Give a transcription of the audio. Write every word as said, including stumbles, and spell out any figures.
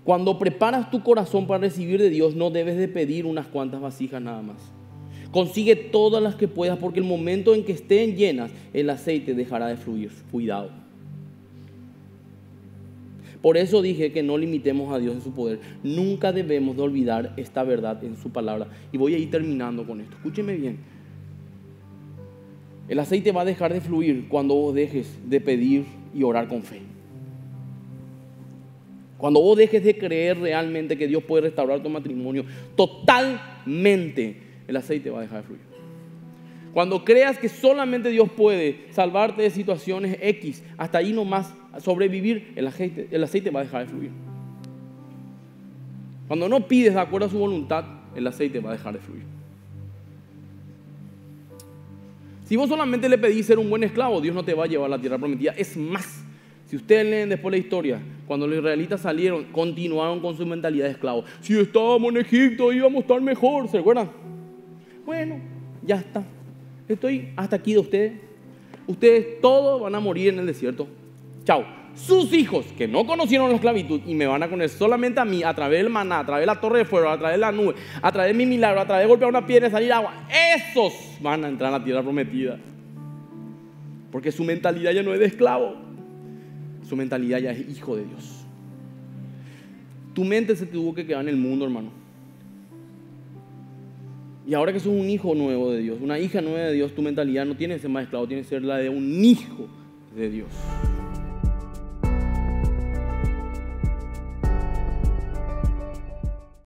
Cuando preparas tu corazón para recibir de Dios, no debes de pedir unas cuantas vasijas nada más. Consigue todas las que puedas, porque el momento en que estén llenas, el aceite dejará de fluir. Cuidado. Por eso dije que no limitemos a Dios en su poder. Nunca debemos de olvidar esta verdad en su palabra. Y voy a ir terminando con esto. Escúcheme bien. El aceite va a dejar de fluir cuando vos dejes de pedir y orar con fe. Cuando vos dejes de creer realmente que Dios puede restaurar tu matrimonio totalmente, el aceite va a dejar de fluir. Cuando creas que solamente Dios puede salvarte de situaciones X, hasta ahí nomás sobrevivir, el aceite, el aceite va a dejar de fluir. Cuando no pides de acuerdo a su voluntad, el aceite va a dejar de fluir. Si vos solamente le pedís ser un buen esclavo, Dios no te va a llevar a la tierra prometida. Es más, si ustedes leen después la historia, cuando los israelitas salieron, continuaron con su mentalidad de esclavo. Si estábamos en Egipto íbamos a estar mejor, ¿se acuerdan? Bueno, ya está. Estoy hasta aquí de ustedes. Ustedes todos van a morir en el desierto. Chao. Sus hijos que no conocieron la esclavitud y me van a conocer solamente a mí, a través del maná, a través de la torre de fuego, a través de la nube, a través de mi milagro, a través de golpear una piedra y salir agua. Esos van a entrar a la tierra prometida. Porque su mentalidad ya no es de esclavo. Su mentalidad ya es hijo de Dios. Tu mente se tuvo que quedar en el mundo, hermano. Y ahora que sos un hijo nuevo de Dios, una hija nueva de Dios, tu mentalidad no tiene que ser más esclavo, tiene que ser la de un hijo de Dios.